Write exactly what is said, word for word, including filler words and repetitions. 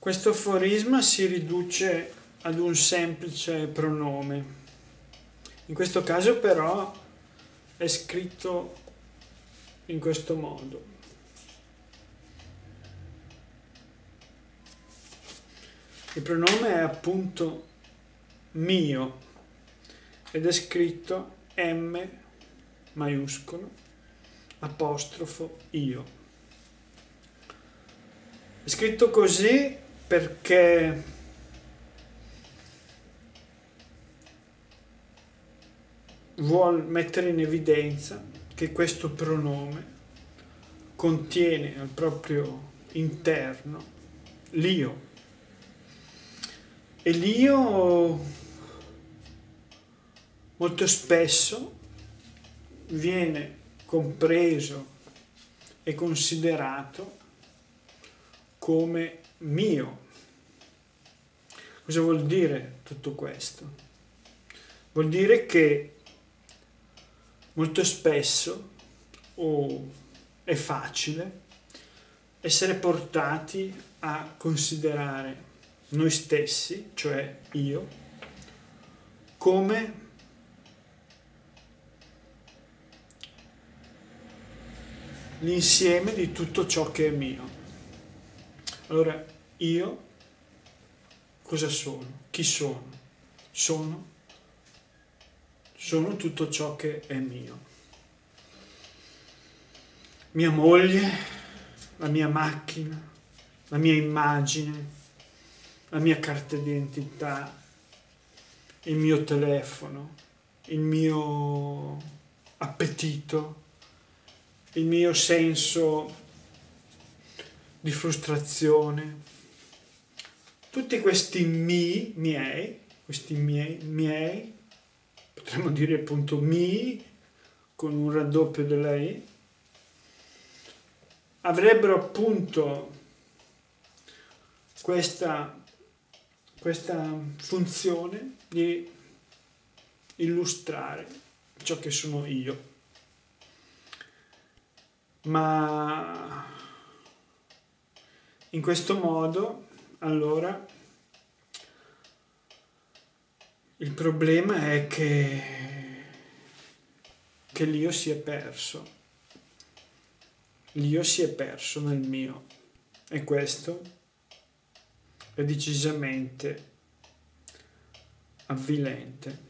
Questo aforisma si riduce ad un semplice pronome. In questo caso però è scritto in questo modo. Il pronome è appunto mio ed è scritto M maiuscolo apostrofo io. È scritto così perché vuol mettere in evidenza che questo pronome contiene al proprio interno l'io. E l'io molto spesso viene compreso e considerato come mio. Cosa vuol dire tutto questo? Vuol dire che molto spesso o è facile essere portati a considerare noi stessi, cioè io, come l'insieme di tutto ciò che è mio. Allora, io cosa sono? Chi sono? Sono, sono tutto ciò che è mio. Mia moglie, la mia macchina, la mia immagine, la mia carta d'identità, il mio telefono, il mio appetito, il mio senso di frustrazione. Tutti questi mi, miei, questi miei, miei, potremmo dire appunto mi, con un raddoppio della i, avrebbero appunto questa, questa funzione di illustrare ciò che sono io. Ma in questo modo, allora, il problema è che, che l'io si è perso. L'io si è perso nel mio. E questo è decisamente avvilente.